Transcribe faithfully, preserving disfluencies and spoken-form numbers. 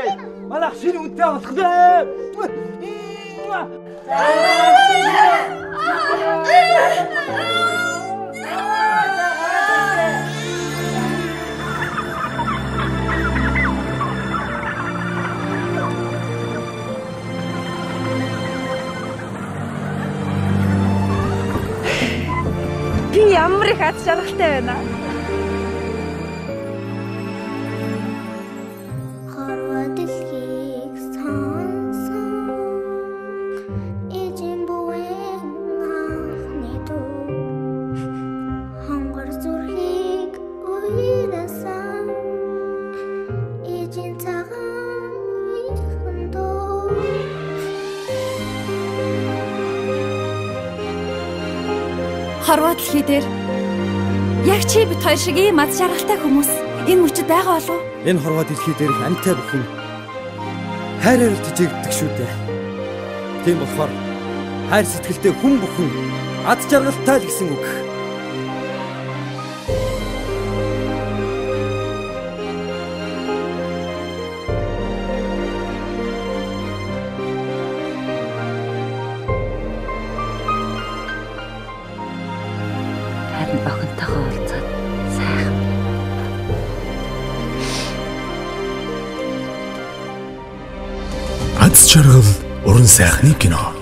Манайх шинэ үнтэй болглоо. Би ямар их аз жаргалтай байна. Хорвоо дэлхий дээр яг чи бит хоёр шиг ийм аз жаргалтай хүмүүс энэ мөчөд байгаа болов уу? Энэ хорвоо дэлхий дээр амьтай бүхэн хайраар тижээгддэг шүү дээ. Тийм болохоор хайр сэтгэлтэй хүн бүхэн аз жаргалтай л гэсэн үг. Аз жаргал уран сайхны кино.